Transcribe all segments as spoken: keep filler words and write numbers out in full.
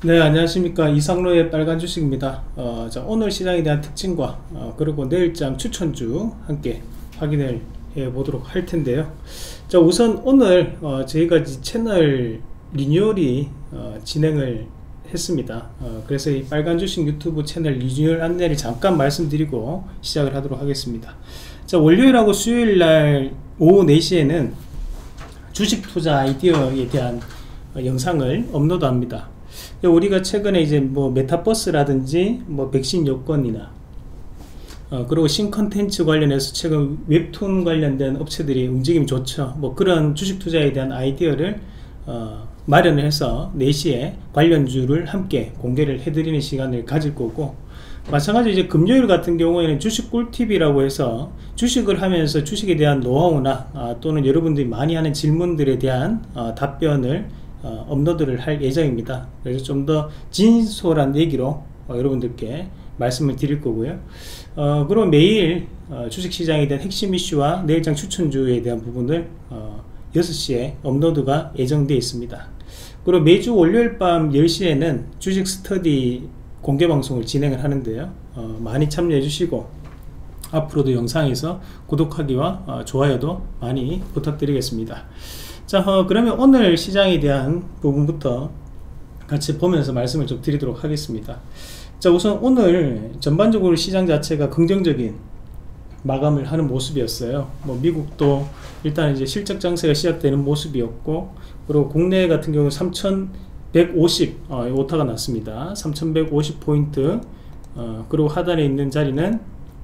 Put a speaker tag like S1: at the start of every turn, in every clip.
S1: 네, 안녕하십니까. 이상로의 빨간 주식입니다. 어, 자, 오늘 시장에 대한 특징과 어, 그리고 내일장 추천주 함께 확인을 해 보도록 할 텐데요. 자, 우선 오늘 어, 저희가 이 채널 리뉴얼이 어, 진행을 했습니다. 어, 그래서 이 빨간 주식 유튜브 채널 리뉴얼 안내를 잠깐 말씀드리고 시작을 하도록 하겠습니다. 자, 월요일하고 수요일날 오후 네 시에는 주식 투자 아이디어에 대한 어, 영상을 업로드합니다. 우리가 최근에 이제 뭐 메타버스라든지 뭐 백신 여건이나 어, 그리고 신컨텐츠 관련해서 최근 웹툰 관련된 업체들이 움직임이 좋죠. 뭐 그런 주식 투자에 대한 아이디어를 어, 마련을 해서 네 시에 관련주를 함께 공개를 해드리는 시간을 가질 거고, 마찬가지로 이제 금요일 같은 경우에는 주식 꿀팁이라고 해서 주식을 하면서 주식에 대한 노하우나 아, 또는 여러분들이 많이 하는 질문들에 대한 어, 답변을 어, 업로드를 할 예정입니다. 그래서 좀 더 진솔한 얘기로 어, 여러분들께 말씀을 드릴 거고요. 어, 그리고 매일 어, 주식시장에 대한 핵심 이슈와 내일장 추천주에 대한 부분을 어, 여섯 시에 업로드가 예정되어 있습니다. 그리고 매주 월요일 밤 열 시에는 주식 스터디 공개방송을 진행을 하는데요. 어, 많이 참여해 주시고 앞으로도 영상에서 구독하기와 어, 좋아요도 많이 부탁드리겠습니다. 자, 어, 그러면 오늘 시장에 대한 부분부터 같이 보면서 말씀을 좀 드리도록 하겠습니다. 자, 우선 오늘 전반적으로 시장 자체가 긍정적인 마감을 하는 모습이었어요. 뭐 미국도 일단 이제 실적 장세가 시작되는 모습이었고, 그리고 국내 같은 경우 삼천백오십 어, 오타가 났습니다. 삼천백오십 포인트. 어, 그리고 하단에 있는 자리는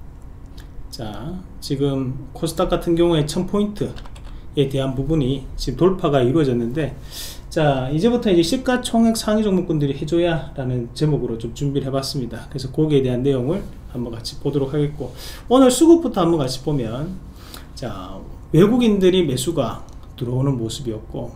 S1: 자, 지금 코스닥 같은 경우에 천 포인트 에 대한 부분이 지금 돌파가 이루어졌는데, 자, 이제부터 이제 시가총액 상위 종목군들이 해줘야 라는 제목으로 좀 준비를 해봤습니다. 그래서 거기에 대한 내용을 한번 같이 보도록 하겠고, 오늘 수급부터 한번 같이 보면, 자, 외국인들이 매수가 들어오는 모습이었고,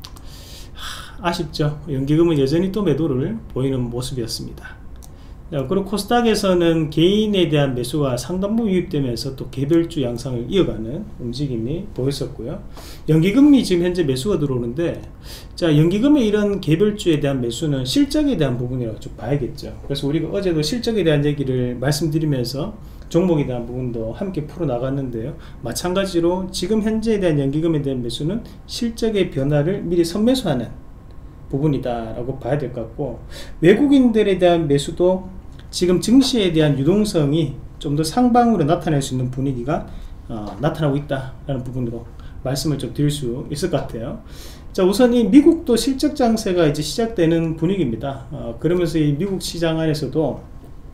S1: 하, 아쉽죠. 연기금은 여전히 또 매도를 보이는 모습이었습니다. 자, 그리고 코스닥에서는 개인에 대한 매수가 상당부 유입되면서 또 개별주 양상을 이어가는 움직임이 보였었고요. 연기금이 지금 현재 매수가 들어오는데, 자, 연기금의 이런 개별주에 대한 매수는 실적에 대한 부분이라고 좀 봐야겠죠. 그래서 우리가 어제도 실적에 대한 얘기를 말씀드리면서 종목에 대한 부분도 함께 풀어 나갔는데요. 마찬가지로 지금 현재에 대한 연기금에 대한 매수는 실적의 변화를 미리 선매수하는 부분이다 라고 봐야 될 것 같고, 외국인들에 대한 매수도 지금 증시에 대한 유동성이 좀 더 상방으로 나타낼 수 있는 분위기가 어, 나타나고 있다 라는 부분으로 말씀을 좀 드릴 수 있을 것 같아요. 자, 우선 이 미국도 실적 장세가 이제 시작되는 분위기입니다. 어, 그러면서 이 미국 시장 안에서도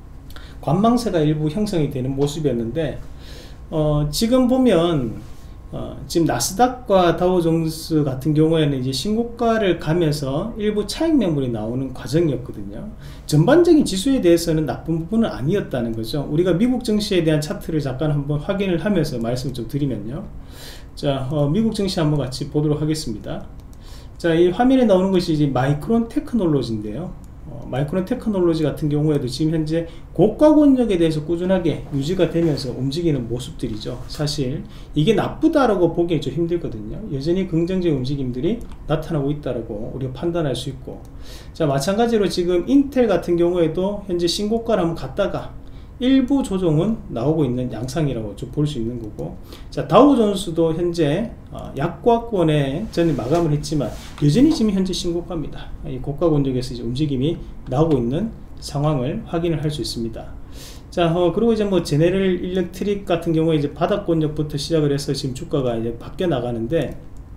S1: 관망세가 일부 형성이 되는 모습이었는데, 어, 지금 보면 어, 지금 나스닥과 다우존스 같은 경우에는 이제 신고가를 가면서 일부 차익 매물이 나오는 과정이었거든요. 전반적인 지수에 대해서는 나쁜 부분은 아니었다는 거죠. 우리가 미국 증시에 대한 차트를 잠깐 한번 확인을 하면서 말씀을 좀 드리면요. 자, 어, 미국 증시 한번 같이 보도록 하겠습니다. 자, 이 화면에 나오는 것이 이제 마이크론 테크놀로지인데요. 어, 마이크론 테크놀로지 같은 경우에도 지금 현재 고가 권역에 대해서 꾸준하게 유지가 되면서 움직이는 모습들이죠. 사실 이게 나쁘다라고 보기엔 좀 힘들거든요. 여전히 긍정적인 움직임들이 나타나고 있다라고 우리가 판단할 수 있고, 자, 마찬가지로 지금 인텔 같은 경우에도 현재 신고가를 한번 갔다가 일부 조정은 나오고 있는 양상이라고 좀 볼 수 있는 거고, 자, 다우존스도 현재 어, 약과권에 전에 마감을 했지만 여전히 지금 현재 신고가입니다. 이 고가 권역에서 이제 움직임이 나오고 있는 상황을 확인을 할 수 있습니다. 자, 어, 그리고 이제 뭐 제네럴 일렉트릭 같은 경우에 이제 바닥 권역부터 시작을 해서 지금 주가가 이제 바뀌어 나가는데,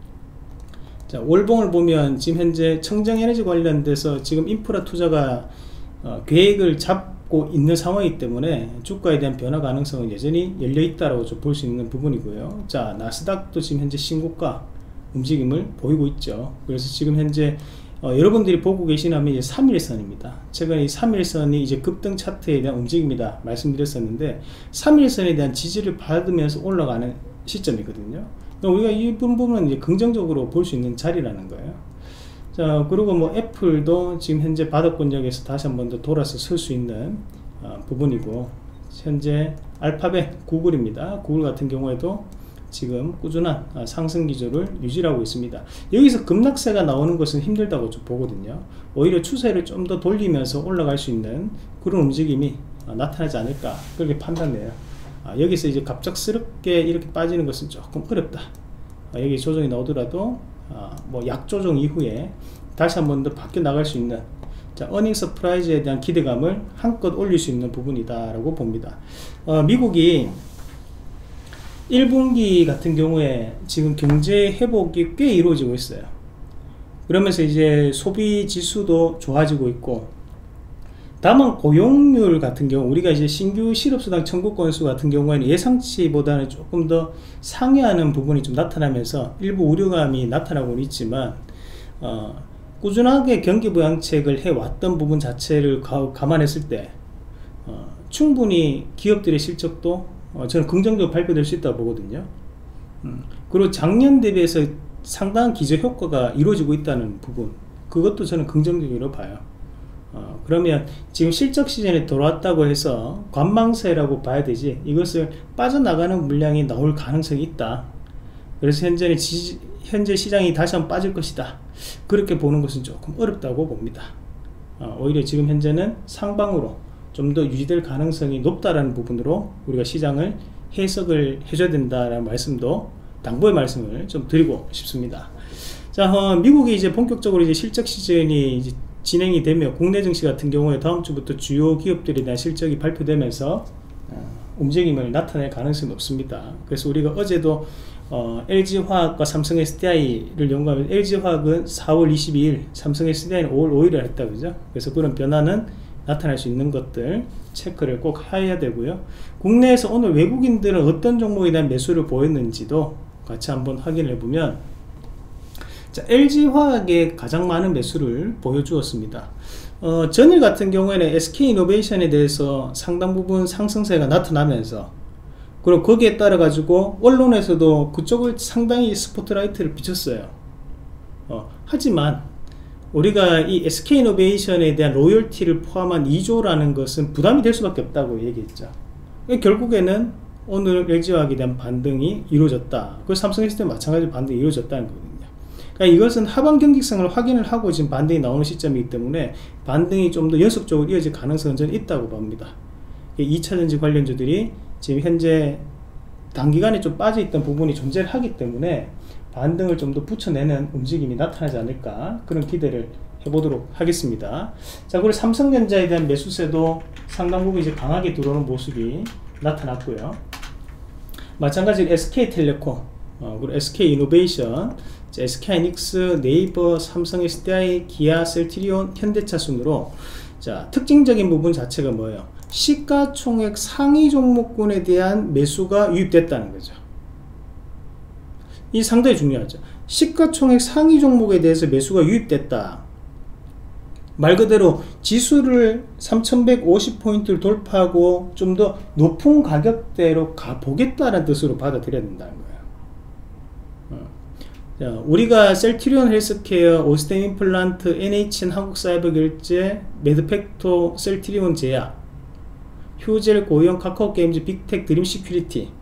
S1: 자, 월봉을 보면 지금 현재 청정에너지 관련돼서 지금 인프라 투자가 어, 계획을 잡고 있는 상황이기 때문에 주가에 대한 변화 가능성은 여전히 열려있다라고 좀 볼 수 있는 부분이고요. 자, 나스닥도 지금 현재 신고가 움직임을 보이고 있죠. 그래서 지금 현재 어, 여러분들이 보고 계시다면 이제 삼일선입니다. 최근에 이 삼일선이 이제 급등 차트에 대한 움직임이다 말씀드렸었는데, 삼일선에 대한 지지를 받으면서 올라가는 시점이거든요. 우리가 이 부분은 이제 긍정적으로 볼 수 있는 자리라는 거예요. 자, 그리고 뭐 애플도 지금 현재 바닥 권역에서 다시 한 번 더 돌아서 설 수 있는 어, 부분이고, 현재 알파벳 구글입니다. 구글 같은 경우에도 지금 꾸준한 상승 기조를 유지하고 있습니다. 여기서 급락세가 나오는 것은 힘들다고 좀 보거든요. 오히려 추세를 좀 더 돌리면서 올라갈 수 있는 그런 움직임이 나타나지 않을까 그렇게 판단돼요. 여기서 이제 갑작스럽게 이렇게 빠지는 것은 조금 어렵다. 여기 조정이 나오더라도 뭐 약조정 이후에 다시 한 번 더 바뀌어 나갈 수 있는, 자, 어닝 서프라이즈에 대한 기대감을 한껏 올릴 수 있는 부분이다 라고 봅니다. 어, 미국이 일 분기 같은 경우에 지금 경제 회복이 꽤 이루어지고 있어요. 그러면서 이제 소비 지수도 좋아지고 있고, 다만 고용률 같은 경우 우리가 이제 신규 실업수당 청구 건수 같은 경우에는 예상치보다는 조금 더 상회하는 부분이 좀 나타나면서 일부 우려감이 나타나고는 있지만, 어, 꾸준하게 경기 부양책을 해왔던 부분 자체를 가, 감안했을 때 어, 충분히 기업들의 실적도 어, 저는 긍정적으로 발표될 수 있다고 보거든요. 음, 그리고 작년 대비해서 상당한 기저 효과가 이루어지고 있다는 부분, 그것도 저는 긍정적으로 봐요. 어, 그러면 지금 실적 시즌에 돌아왔다고 해서 관망세라고 봐야 되지, 이것을 빠져나가는 물량이 나올 가능성이 있다. 그래서 현재는 지, 현재 시장이 다시 한번 빠질 것이다, 그렇게 보는 것은 조금 어렵다고 봅니다. 어, 오히려 지금 현재는 상방으로 좀 더 유지될 가능성이 높다라는 부분으로 우리가 시장을 해석을 해줘야 된다라는 말씀도, 당부의 말씀을 좀 드리고 싶습니다. 자, 어, 미국이 이제 본격적으로 이제 실적 시즌이 이제 진행이 되며, 국내 증시 같은 경우에 다음 주부터 주요 기업들에 대한 실적이 발표되면서 어, 움직임을 나타낼 가능성이 높습니다. 그래서 우리가 어제도 어, 엘지화학과 삼성에스디아이를 연구하면 엘지화학은 사월 이십이일, 삼성에스디아이는 오월 오일에 했다, 그죠? 그래서 그런 변화는 나타날 수 있는 것들 체크를 꼭 해야 되고요. 국내에서 오늘 외국인들은 어떤 종목에 대한 매수를 보였는지도 같이 한번 확인해 보면, 자, 엘지화학에 가장 많은 매수를 보여주었습니다. 어, 전일 같은 경우에는 에스케이이노베이션에 대해서 상당 부분 상승세가 나타나면서, 그리고 거기에 따라 가지고 언론에서도 그쪽을 상당히 스포트라이트를 비췄어요. 어, 하지만 우리가 이 에스케이이노베이션에 대한 로열티를 포함한 이조라는 것은 부담이 될 수밖에 없다고 얘기했죠. 결국에는 오늘 엘지화학에 대한 반등이 이루어졌다. 그 삼성에스디아이 마찬가지로 반등이 이루어졌다는 거거든요. 그러니까 이것은 하방 경직성을 확인을 하고 지금 반등이 나오는 시점이기 때문에 반등이 좀 더 연속적으로 이어질 가능성은 저는 있다고 봅니다. 이차전지 관련주들이 지금 현재 단기간에 좀 빠져있던 부분이 존재를 하기 때문에 반등을 좀 더 붙여내는 움직임이 나타나지 않을까, 그런 기대를 해보도록 하겠습니다. 자, 그리고 삼성전자에 대한 매수세도 상당 부분 이제 강하게 들어오는 모습이 나타났고요. 마찬가지로 에스케이텔레콤, 어, 그리고 에스케이이노베이션, 에스케이하이닉스, 네이버, 삼성에스디아이, 기아, 셀트리온, 현대차 순으로, 자, 특징적인 부분 자체가 뭐예요? 시가총액 상위 종목군에 대한 매수가 유입됐다는 거죠. 이 상당히 중요하죠. 시가총액 상위 종목에 대해서 매수가 유입됐다. 말 그대로 지수를 삼천백오십 포인트를 돌파하고 좀 더 높은 가격대로 가보겠다는 뜻으로 받아들여야 된다는 거예요. 어. 자, 우리가 셀트리온 헬스케어, 오스템 임플란트, 엔에이치엔 한국사이버결제, 매드팩토, 셀트리온 제약, 휴젤, 고이온, 카카오게임즈, 빅텍, 드림시큐리티,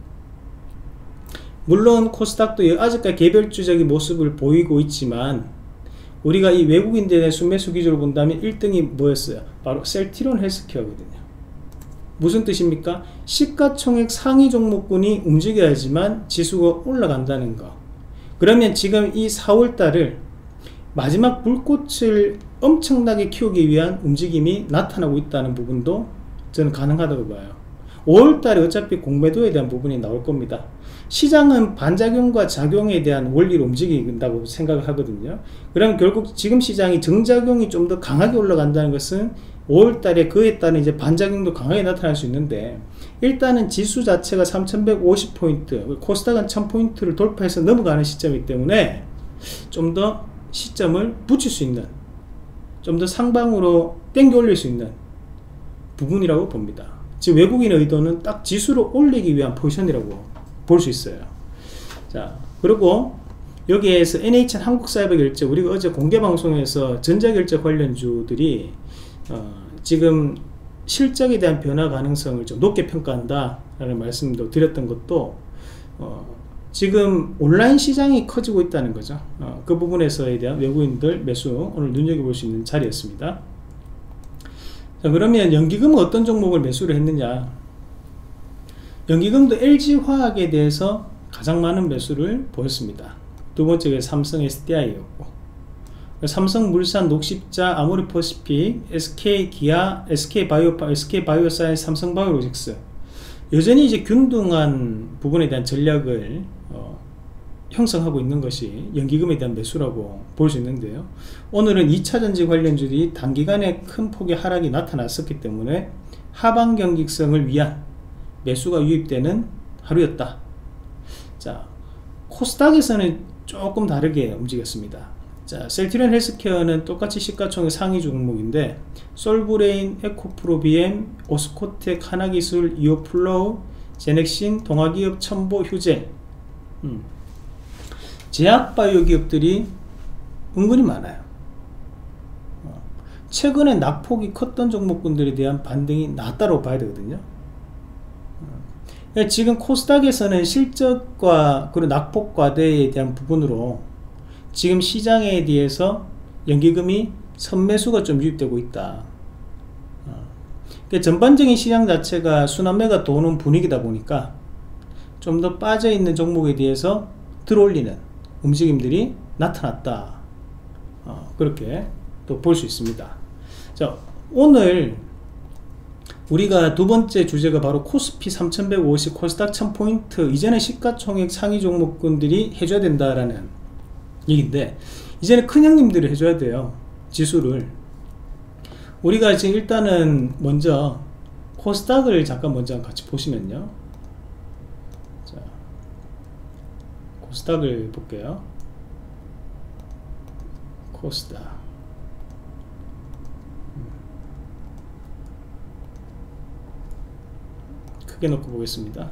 S1: 물론 코스닥도 아직까지 개별주적인 모습을 보이고 있지만, 우리가 이 외국인들의 순매수 기준으로 본다면 일 등이 뭐였어요? 바로 셀트리온 헬스케어거든요. 무슨 뜻입니까? 시가총액 상위 종목군이 움직여야지만 지수가 올라간다는 거. 그러면 지금 이 사월달을 마지막 불꽃을 엄청나게 키우기 위한 움직임이 나타나고 있다는 부분도 저는 가능하다고 봐요. 오월달에 어차피 공매도에 대한 부분이 나올 겁니다. 시장은 반작용과 작용에 대한 원리로 움직인다고 생각을 하거든요. 그럼 결국 지금 시장이 정작용이 좀 더 강하게 올라간다는 것은 오월달에 그에 따른 이제 반작용도 강하게 나타날 수 있는데, 일단은 지수 자체가 삼천백오십 포인트, 코스닥은 천 포인트를 돌파해서 넘어가는 시점이기 때문에 좀 더 시점을 붙일 수 있는, 좀 더 상방으로 땡겨 올릴 수 있는 부분이라고 봅니다. 지금 외국인의 의도는 딱 지수를 올리기 위한 포지션이라고 볼 수 있어요. 자, 그리고 여기에서 엔에이치엔 한국사이버결제, 우리가 어제 공개방송에서 전자결제 관련주들이 어, 지금 실적에 대한 변화 가능성을 좀 높게 평가한다 라는 말씀도 드렸던 것도 어, 지금 온라인 시장이 커지고 있다는 거죠. 어, 그 부분에서에 대한 외국인들 매수 오늘 눈여겨볼 수 있는 자리였습니다. 자, 그러면 연기금은 어떤 종목을 매수를 했느냐. 연기금도 엘지화학에 대해서 가장 많은 매수를 보였습니다. 두 번째가 삼성 에스디아이였고, 삼성물산, 녹십자, 아모레퍼시픽, 에스케이기아, 에스케이바이오, 에스케이바이오사이언스, 삼성바이오로직스, 여전히 이제 균등한 부분에 대한 전략을 어, 형성하고 있는 것이 연기금에 대한 매수라고 볼 수 있는데요. 오늘은 이차전지 관련주들이 단기간에 큰 폭의 하락이 나타났었기 때문에 하방 경직성을 위한 매수가 유입되는 하루였다. 자, 코스닥에서는 조금 다르게 움직였습니다. 자, 셀트리온 헬스케어는 똑같이 시가총액 상위 종목인데 솔브레인, 에코프로비엠, 오스코텍, 하나기술, 이오플로우, 제넥신, 동아기업, 첨보, 휴재, 음. 제약바이오 기업들이 은근히 많아요. 어. 최근에 낙폭이 컸던 종목군들에 대한 반등이 낮다고 봐야 되거든요. 어. 지금 코스닥에서는 실적과 그리고 낙폭 과대에 대한 부분으로 지금 시장에 대해서 연기금이 선매수가 좀 유입되고 있다. 어. 그러니까 전반적인 시장 자체가 순환매가 도는 분위기다 보니까 좀 더 빠져있는 종목에 대해서 들어올리는 움직임들이 나타났다. 어, 그렇게 또 볼 수 있습니다. 자, 오늘 우리가 두 번째 주제가 바로 코스피 삼천백오십, 코스닥 천 포인트, 이제는 시가총액 상위 종목군들이 해줘야 된다라는 얘기인데, 이제는 큰 형님들이 해줘야 돼요. 지수를. 우리가 지금 일단은 먼저 코스닥을 잠깐 먼저 같이 보시면요. 자, 코스닥을 볼게요. 코스닥. 크게 놓고 보겠습니다.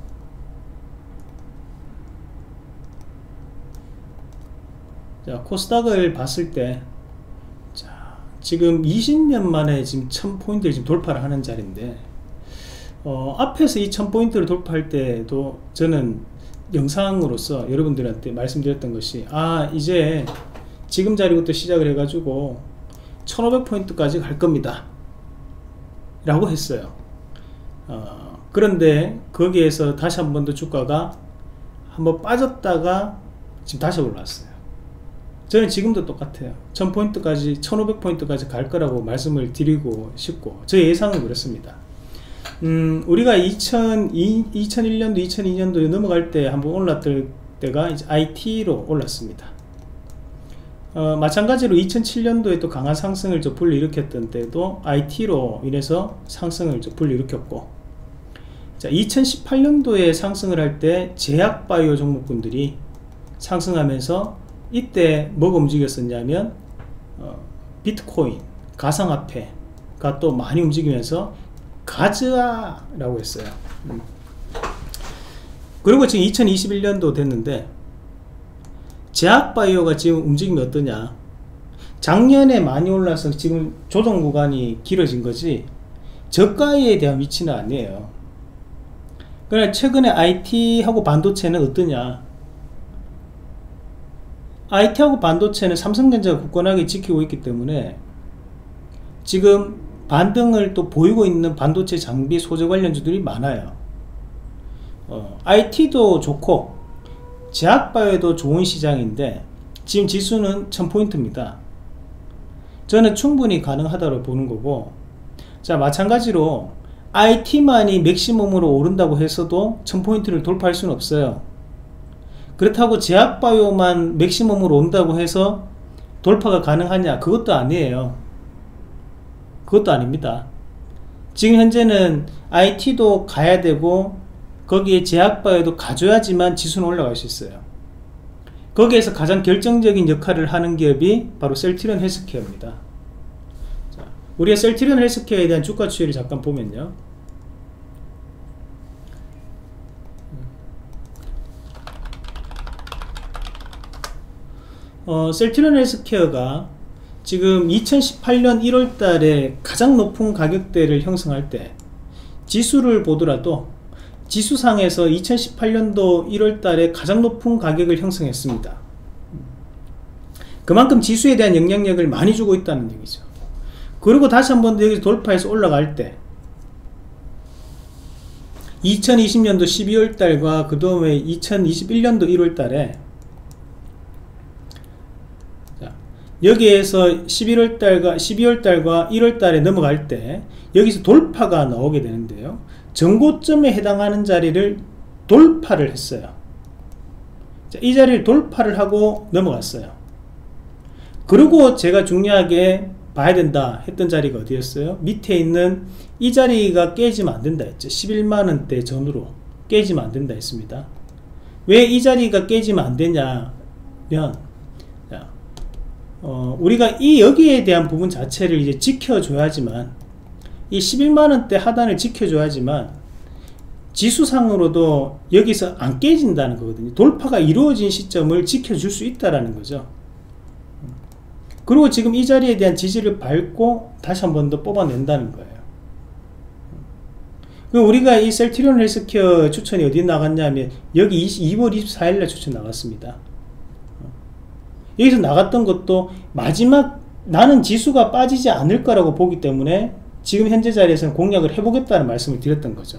S1: 자, 코스닥을 봤을 때, 자, 지금 이십 년 만에 지금 천 포인트를 지금 돌파를 하는 자리인데, 어, 앞에서 이 천 포인트를 돌파할 때도 저는 영상으로서 여러분들한테 말씀드렸던 것이, 아, 이제 지금 자리부터 시작을 해가지고 천오백 포인트까지 갈 겁니다 라고 했어요. 어, 그런데 거기에서 다시 한 번 더 주가가 한번 빠졌다가 지금 다시 올라왔어요. 저는 지금도 똑같아요. 천 포인트까지, 천오백 포인트까지 갈 거라고 말씀을 드리고 싶고, 제 예상은 그렇습니다. 음, 우리가 이천이, 이천일 년도, 이천이 년도에 넘어갈 때 한번 올랐을 때가 이제 아이티로 올랐습니다. 어, 마찬가지로 이천칠 년도에 또 강한 상승을 좀 불러일으켰던 때도 아이티로 인해서 상승을 좀 불러일으켰고, 자, 이천십팔 년도에 상승을 할 때 제약바이오 종목군들이 상승하면서 이때 뭐가 움직였었냐면 어, 비트코인, 가상화폐가 또 많이 움직이면서 가즈아라고 했어요. 음. 그리고 지금 이천이십일 년도 됐는데 제약바이오가 지금 움직임이 어떠냐. 작년에 많이 올라서 지금 조정 구간이 길어진 거지 저가에 대한 위치는 아니에요. 그러나 최근에 아이티하고 반도체는 어떠냐. 아이티하고 반도체는 삼성전자가 굳건하게 지키고 있기 때문에 지금 반등을 또 보이고 있는 반도체 장비 소재 관련주들이 많아요. 어, 아이티도 좋고 제약바이오도 좋은 시장인데 지금 지수는 천 포인트입니다. 저는 충분히 가능하다고 보는 거고, 자, 마찬가지로 아이티만이 맥시멈으로 오른다고 해서도 천 포인트를 돌파할 수는 없어요. 그렇다고 제약바이오만 맥시멈으로 온다고 해서 돌파가 가능하냐? 그것도 아니에요. 그것도 아닙니다. 지금 현재는 아이티도 가야 되고 거기에 제약바이오도 가져야지만 지수는 올라갈 수 있어요. 거기에서 가장 결정적인 역할을 하는 기업이 바로 셀트리온 헬스케어입니다. 자, 우리가 셀트리온 헬스케어에 대한 주가 추이를 잠깐 보면요. 어, 셀트리온 헬스케어가 지금 이천십팔 년 일월 달에 가장 높은 가격대를 형성할 때 지수를 보더라도 지수상에서 이천십팔 년도 일월 달에 가장 높은 가격을 형성했습니다. 그만큼 지수에 대한 영향력을 많이 주고 있다는 얘기죠. 그리고 다시 한번 더 여기서 돌파해서 올라갈 때 이천이십 년도 십이월 달과 그 다음에 이천이십일 년도 일월 달에 자, 여기에서 십일월 달과 십이월 달과 일월 달에 넘어갈 때 여기서 돌파가 나오게 되는데요. 전고점에 해당하는 자리를 돌파를 했어요. 자, 이 자리를 돌파를 하고 넘어갔어요. 그리고 제가 중요하게 봐야 된다 했던 자리가 어디였어요? 밑에 있는 이 자리가 깨지면 안 된다 했죠. 십일만 원대 전후로 깨지면 안 된다 했습니다. 왜 이 자리가 깨지면 안 되냐면 자, 어, 우리가 이 여기에 대한 부분 자체를 이제 지켜줘야지만 이 십일만 원대 하단을 지켜줘야지만 지수상으로도 여기서 안 깨진다는 거거든요. 돌파가 이루어진 시점을 지켜줄 수 있다라는 거죠. 그리고 지금 이 자리에 대한 지지를 밟고 다시 한 번 더 뽑아낸다는 거예요. 그럼 우리가 이 셀트리온 헬스케어 추천이 어디 나갔냐면 여기 이월 이십사 일날 추천 나갔습니다. 여기서 나갔던 것도 마지막 나는 지수가 빠지지 않을 거라고 보기 때문에 지금 현재 자리에서는 공략을 해보겠다는 말씀을 드렸던 거죠.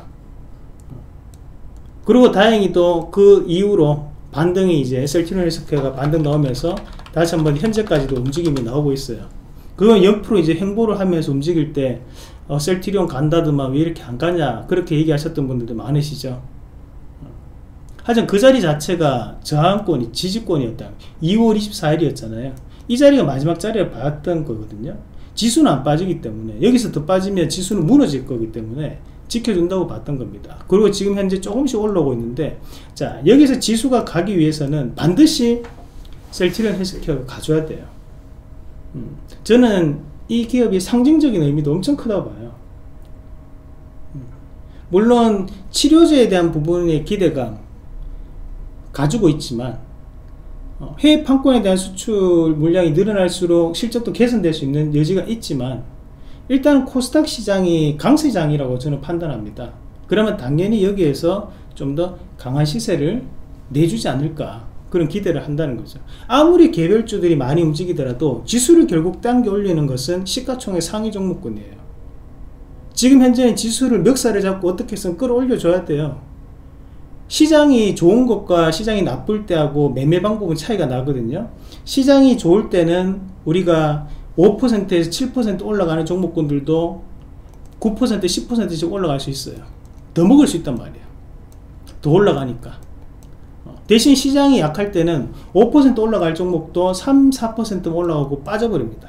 S1: 그리고 다행히도 그 이후로 반등이 이제 셀트리온 헬스케어가 반등 나오면서 다시 한번 현재까지도 움직임이 나오고 있어요. 그건 옆으로 이제 행보를 하면서 움직일 때 어, 셀트리온 간다더만 왜 이렇게 안 가냐 그렇게 얘기하셨던 분들도 많으시죠. 하여튼 그 자리 자체가 저항권이 지지권이었다. 이월 이십사 일이었잖아요 이 자리가 마지막 자리를 봤던 거거든요. 지수는 안 빠지기 때문에 여기서 더 빠지면 지수는 무너질 거기 때문에 지켜준다고 봤던 겁니다. 그리고 지금 현재 조금씩 올라오고 있는데 자 여기서 지수가 가기 위해서는 반드시 셀트리온 헬스케어를 가져야 돼요. 음, 저는 이 기업이 상징적인 의미도 엄청 크다고 봐요. 음, 물론 치료제에 대한 부분의 기대감 가지고 있지만 어, 해외 판권에 대한 수출 물량이 늘어날수록 실적도 개선될 수 있는 여지가 있지만 일단 코스닥 시장이 강세장이라고 저는 판단합니다. 그러면 당연히 여기에서 좀 더 강한 시세를 내주지 않을까 그런 기대를 한다는 거죠. 아무리 개별주들이 많이 움직이더라도 지수를 결국 당겨 올리는 것은 시가총액 상위 종목군이에요. 지금 현재는 지수를 멱살을 잡고 어떻게 해서 끌어올려 줘야 돼요. 시장이 좋은 것과 시장이 나쁠 때하고 매매 방법은 차이가 나거든요. 시장이 좋을 때는 우리가 오 퍼센트에서 칠 퍼센트 올라가는 종목군들도 구 퍼센트, 십 퍼센트씩 올라갈 수 있어요. 더 먹을 수 있단 말이에요. 더 올라가니까. 대신 시장이 약할 때는 오 퍼센트 올라갈 종목도 삼, 사 퍼센트 올라가고 빠져버립니다.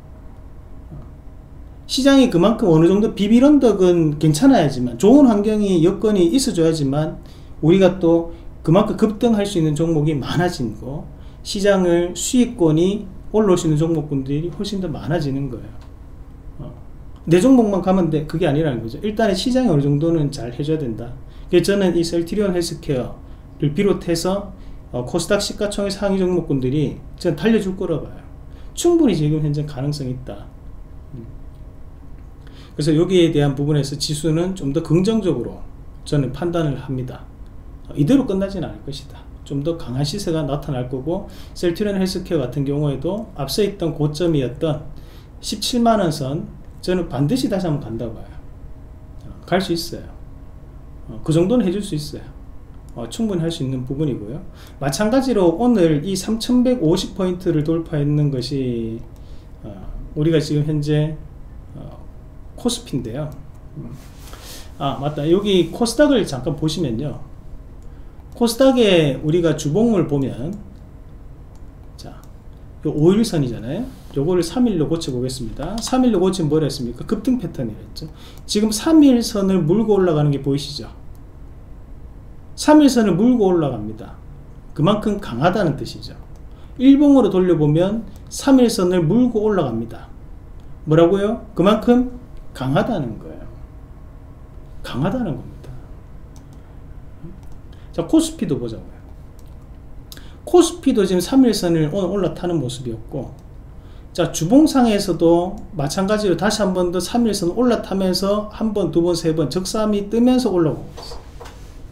S1: 시장이 그만큼 어느 정도 비빌 언덕은 괜찮아야지만 좋은 환경이 여건이 있어줘야지만 우리가 또 그만큼 급등할 수 있는 종목이 많아지고 시장을 수익권이 올라올 수 있는 종목군들이 훨씬 더 많아지는 거예요. 어. 내 종목만 가면 돼 그게 아니라는 거죠. 일단은 시장이 어느 정도는 잘 해줘야 된다. 그래서 저는 이 셀트리온 헬스케어 를 비롯해서 어, 코스닥 시가총액 상위 종목군들이 저는 달려줄 거라 봐요. 충분히 지금 현재 가능성이 있다. 음. 그래서 여기에 대한 부분에서 지수는 좀 더 긍정적으로 저는 판단을 합니다. 어, 이대로 끝나지는 않을 것이다. 좀 더 강한 시세가 나타날 거고 셀트리온 헬스케어 같은 경우에도 앞서 있던 고점이었던 십칠만 원 선 저는 반드시 다시 한번 간다고 봐요. 어, 갈 수 있어요. 어, 그 정도는 해줄 수 있어요. 어, 충분히 할 수 있는 부분이고요. 마찬가지로 오늘 이 삼천백오십 포인트를 돌파했는 것이 어, 우리가 지금 현재 어, 코스피인데요. 음. 아 맞다, 여기 코스닥을 잠깐 보시면요, 코스닥에 우리가 주봉을 보면 자, 요 오 일선이잖아요 요거를 삼 일로 고쳐 보겠습니다. 삼 일로 고치면 뭐라 했습니까? 급등 패턴이랬죠. 지금 삼 일선을 물고 올라가는 게 보이시죠? 삼 일선을 물고 올라갑니다. 그만큼 강하다는 뜻이죠. 일봉으로 돌려보면 삼 일선을 물고 올라갑니다. 뭐라고요? 그만큼 강하다는 거예요. 강하다는 겁니다. 자, 코스피도 보자고요. 코스피도 지금 삼 일선을 오늘 올라타는 모습이었고, 자, 주봉상에서도 마찬가지로 다시 한 번 더 삼 일선 올라타면서 한 번, 두 번, 세 번 적삼이 뜨면서 올라오고 있어요.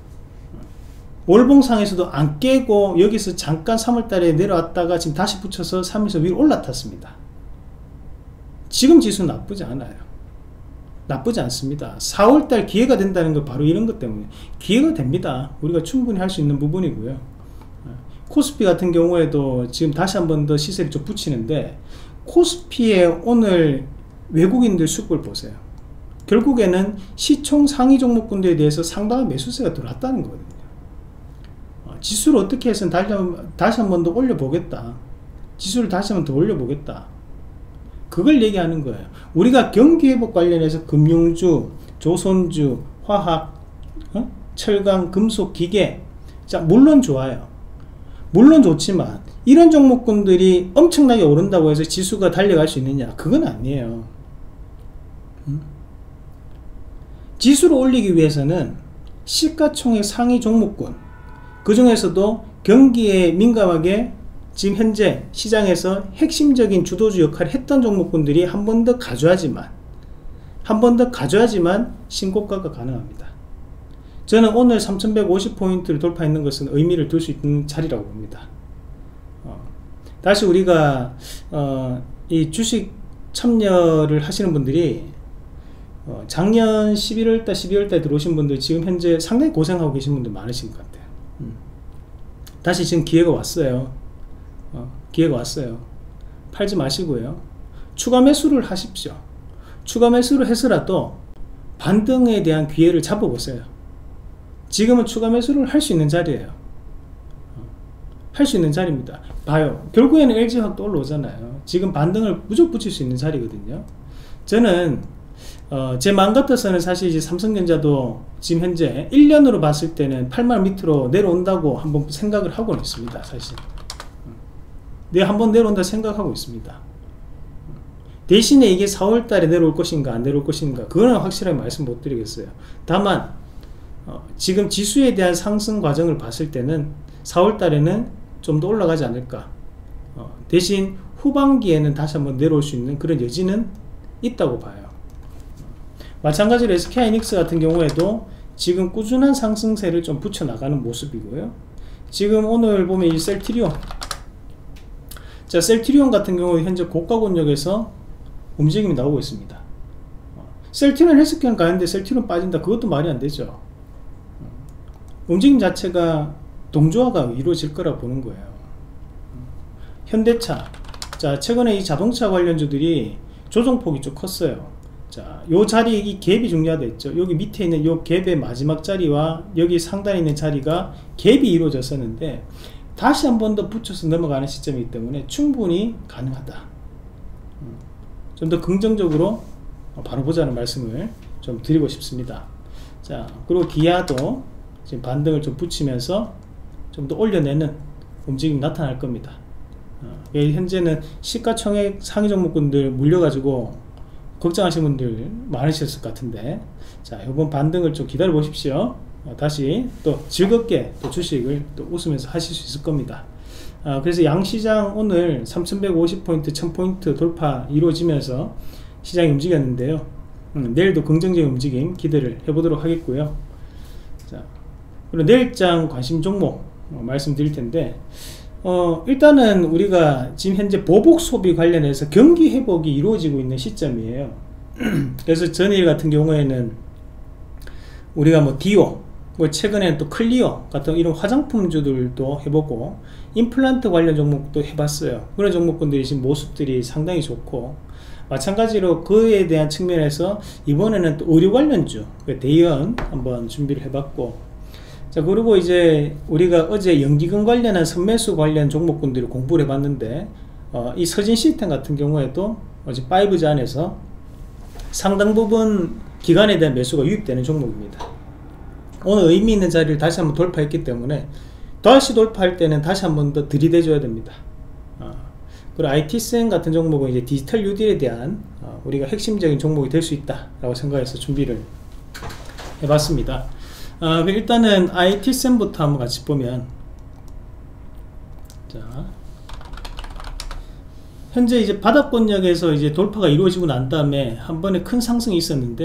S1: 월봉상에서도 안 깨고 여기서 잠깐 삼월달에 내려왔다가 지금 다시 붙여서 삼 일에서 위로 올라탔습니다. 지금 지수 나쁘지 않아요. 나쁘지 않습니다. 사월달 기회가 된다는 거 바로 이런 것 때문에 기회가 됩니다. 우리가 충분히 할 수 있는 부분이고요. 코스피 같은 경우에도 지금 다시 한 번 더 시세를 좀 붙이는데, 코스피의 오늘 외국인들 수급을 보세요. 결국에는 시총 상위 종목군들에 대해서 상당한 매수세가 들어왔다는 거거든요. 지수를 어떻게 해서 다시 한, 다시 한 번 더 올려보겠다, 지수를 다시 한 번 더 올려보겠다, 그걸 얘기하는 거예요. 우리가 경기회복 관련해서 금융주, 조선주, 화학, 어? 철강, 금속, 기계, 자 물론 좋아요. 물론 좋지만 이런 종목군들이 엄청나게 오른다고 해서 지수가 달려갈 수 있느냐? 그건 아니에요. 음? 지수를 올리기 위해서는 시가총액 상위 종목군, 그 중에서도 경기에 민감하게 지금 현재 시장에서 핵심적인 주도주 역할을 했던 종목군들이 한 번 더 가져야지만 한 번 더 가져야지만 신고가가 가능합니다. 저는 오늘 삼천백오십 포인트를 돌파했는 것은 의미를 둘 수 있는 자리라고 봅니다. 어, 다시 우리가 어, 이 주식 참여를 하시는 분들이 어, 작년 십일월달 십이월달에 들어오신 분들 지금 현재 상당히 고생하고 계신 분들 많으신 것 같아요. 음. 다시 지금 기회가 왔어요. 어, 기회가 왔어요. 팔지 마시고요, 추가 매수를 하십시오. 추가 매수를 해서라도 반등에 대한 기회를 잡아보세요. 지금은 추가 매수를 할 수 있는 자리예요. 어, 할 수 있는 자리입니다. 봐요, 결국에는 엘지화학도 올라오잖아요. 지금 반등을 무조건 붙일 수 있는 자리거든요. 저는 어, 제 마음 같아서는 사실 이제 삼성전자도 지금 현재 일 년으로 봤을 때는 팔만 원 밑으로 내려온다고 한번 생각을 하고 있습니다. 사실 내가 한번 내려온다 생각하고 있습니다. 대신에 이게 사월달에 내려올 것인가 안 내려올 것인가, 그거는 확실하게 말씀 못 드리겠어요. 다만 어, 지금 지수에 대한 상승 과정을 봤을 때는 사월달에는 좀 더 올라가지 않을까. 어, 대신 후반기에는 다시 한번 내려올 수 있는 그런 여지는 있다고 봐요. 마찬가지로 에스케이하이닉스 같은 경우에도 지금 꾸준한 상승세를 좀 붙여나가는 모습이고요. 지금 오늘 보면 이 셀트리온, 자 셀트리온 같은 경우 현재 고가 권역에서 움직임이 나오고 있습니다. 셀트리온 헬스케어는 가는데 셀트리온 빠진다, 그것도 말이 안 되죠. 움직임 자체가 동조화가 이루어질 거라 보는 거예요. 현대차, 자 최근에 이 자동차 관련주들이 조정폭이 좀 컸어요. 자, 요 자리, 이 갭이 중요하다 했죠. 여기 밑에 있는 요 갭의 마지막 자리와 여기 상단에 있는 자리가 갭이 이루어졌었는데 다시 한 번 더 붙여서 넘어가는 시점이기 때문에 충분히 가능하다. 좀 더 긍정적으로 바로 보자는 말씀을 좀 드리고 싶습니다. 자, 그리고 기아도 지금 반등을 좀 붙이면서 좀 더 올려내는 움직임이 나타날 겁니다. 어, 현재는 시가총액 상위 종목군들 물려가지고 걱정하시는 분들 많으셨을 것 같은데, 자 이번 반등을 좀 기다려 보십시오. 어, 다시 또 즐겁게 또 주식을 또 웃으면서 하실 수 있을 겁니다. 어, 그래서 양시장 오늘 삼천백오십 포인트 천 포인트 돌파 이루어지면서 시장이 움직였는데요. 음, 내일도 긍정적인 움직임 기대를 해보도록 하겠고요. 자, 그리고 내일장 관심 종목 어, 말씀드릴 텐데, 어, 일단은 우리가 지금 현재 보복 소비 관련해서 경기 회복이 이루어지고 있는 시점이에요. 그래서 전일 같은 경우에는 우리가 뭐 디오, 뭐 최근에는 또 클리어 같은 이런 화장품주들도 해보고 임플란트 관련 종목도 해봤어요. 그런 종목군들이 지금 모습들이 상당히 좋고, 마찬가지로 그에 대한 측면에서 이번에는 또 의료 관련주 대연 한번 준비를 해봤고, 자 그리고 이제 우리가 어제 연기금 관련한 선매수 관련 종목군들을 공부를 해봤는데, 어, 이 서진 시스템 같은 경우에도 어제 파이브지 안에서 상당 부분 기간에 대한 매수가 유입되는 종목입니다. 오늘 의미 있는 자리를 다시 한번 돌파했기 때문에 다시 돌파할 때는 다시 한번 더 들이대줘야 됩니다. 어, 그리고 아이티센 같은 종목은 이제 디지털 뉴딜에 대한 어, 우리가 핵심적인 종목이 될 수 있다 라고 생각해서 준비를 해봤습니다. 어, 일단은 아이티센부터 한번 같이 보면, 자 현재 이제 바닥권역에서 이제 돌파가 이루어지고 난 다음에 한 번에 큰 상승이 있었는데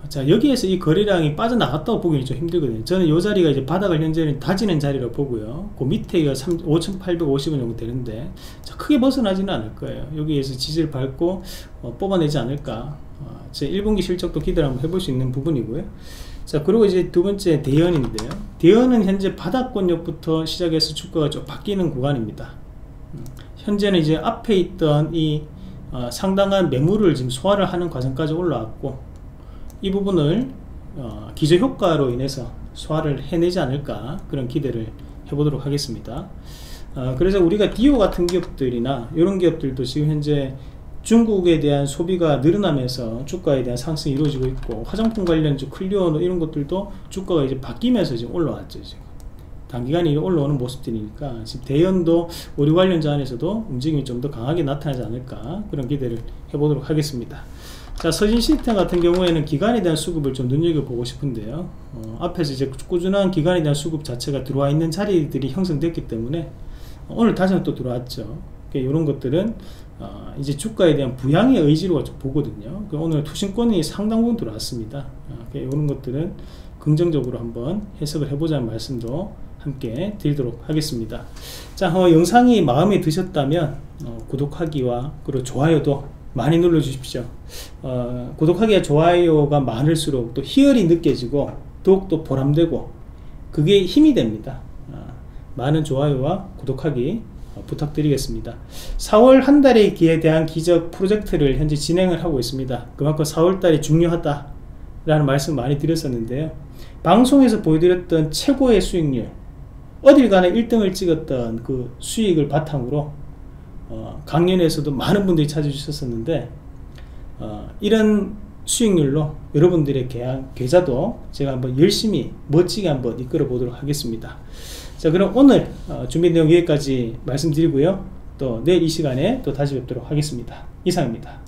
S1: 자, 여기에서 이 거래량이 빠져나갔다고 보기는 좀 힘들거든요. 저는 이 자리가 이제 바닥을 현재는 다지는 자리라고 보고요. 그 밑에가 오천팔백오십 원 정도 되는데, 자, 크게 벗어나지는 않을 거예요. 여기에서 지지를 밟고 어, 뽑아내지 않을까. 어, 제 일 분기 실적도 기대를 한번 해볼 수 있는 부분이고요. 자, 그리고 이제 두 번째 대연인데요. 대연은 현재 바닥권역부터 시작해서 주가가 좀 바뀌는 구간입니다. 음, 현재는 이제 앞에 있던 이 어, 상당한 매물을 지금 소화를 하는 과정까지 올라왔고, 이 부분을 어, 기저효과로 인해서 소화를 해내지 않을까, 그런 기대를 해보도록 하겠습니다. 어, 그래서 우리가 디오 같은 기업들이나 이런 기업들도 지금 현재 중국에 대한 소비가 늘어나면서 주가에 대한 상승이 이루어지고 있고, 화장품 관련주 클리오 이런 것들도 주가가 이제 바뀌면서 지금 올라왔죠. 지금 단기간에 올라오는 모습들이니까 지금 대연도 오류 관련자 안에서도 움직임이 좀 더 강하게 나타나지 않을까, 그런 기대를 해보도록 하겠습니다. 자, 서진 시스템 같은 경우에는 기간에 대한 수급을 좀 눈여겨보고 싶은데요. 어, 앞에서 이제 꾸준한 기간에 대한 수급 자체가 들어와 있는 자리들이 형성됐기 때문에 어, 오늘 다시 또 들어왔죠. 이런 것들은 어, 이제 주가에 대한 부양의 의지로 보거든요. 오늘 투신권이 상당 부분 들어왔습니다. 어, 이런 것들은 긍정적으로 한번 해석을 해보자는 말씀도 함께 드리도록 하겠습니다. 자, 어, 영상이 마음에 드셨다면 어, 구독하기와 그리고 좋아요도 많이 눌러 주십시오. 어, 구독하기와 좋아요가 많을수록 또 희열이 느껴지고 더욱더 보람되고 그게 힘이 됩니다. 어, 많은 좋아요와 구독하기 어, 부탁드리겠습니다. 사월 한 달의 기에 대한 기적 프로젝트를 현재 진행을 하고 있습니다. 그만큼 사월 달이 중요하다 라는 말씀 많이 드렸었는데요. 방송에서 보여드렸던 최고의 수익률, 어딜 가나 일 등을 찍었던 그 수익을 바탕으로 어, 강연에서도 많은 분들이 찾아주셨었는데, 어, 이런 수익률로 여러분들의 계약, 계좌도 제가 한번 열심히 멋지게 한번 이끌어 보도록 하겠습니다. 자, 그럼 오늘 어, 준비 내용 여기까지 말씀드리고요. 또 내일 이 시간에 또 다시 뵙도록 하겠습니다. 이상입니다.